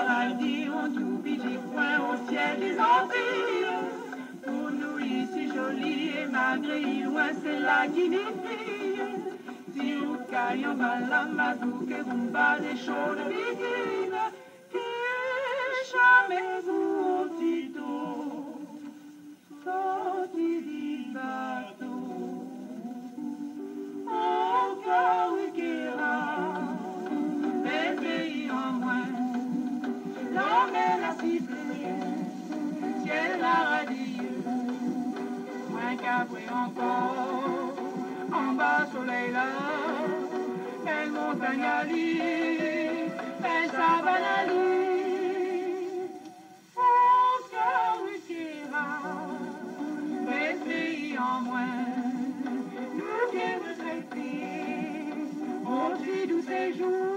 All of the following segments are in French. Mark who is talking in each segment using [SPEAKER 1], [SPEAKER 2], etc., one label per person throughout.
[SPEAKER 1] paradis, on t'oublie du coin au ciel des Antilles. Pour nous ici joli et malgré loin, c'est la Guinée-Fille. Si vous caillons Malamadou, que vous des chauds de bikini, que jamais vous au tito, sorti du bateau. Encore qui ira, les pays en moins, l'homme est la cible, ciel la radie, moins qu'après encore, en bas soleil là, belle montagne à l'île, belle savane à l'île, encore qui ira, les pays en moins, nous viennent traiter, au-dessus de ces jours.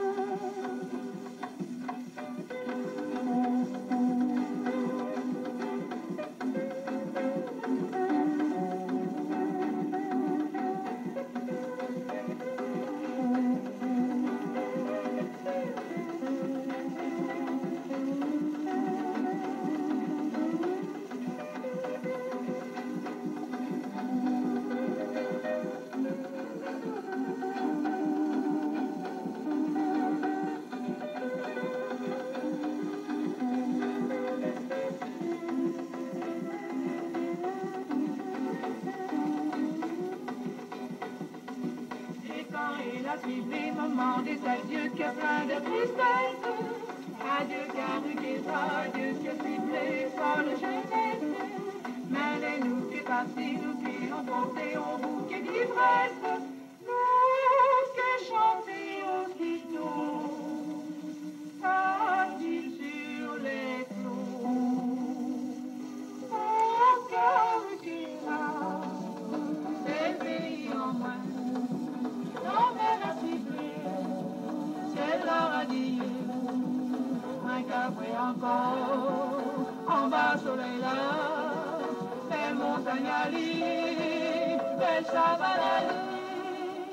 [SPEAKER 1] Les moments des adieux qui plein de tristesse. Adieu Caruquera, adieu ciel ciblé, folle jeunesse. Mêlez-nous qui partis, nous qui ont porté au bouquet d'ivresse. Nous qui chantions aussitôt, partis sur les flots. Au Caruquera, les pays en moins. Non mais la ciblée, c'est la radie, un café encore, en bas soleil là, les montagnes à l'île, les savane à l'île,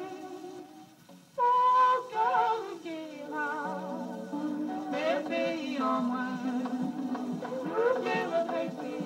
[SPEAKER 1] au cœur qui ira, les pays en moins, nous qui retraiter.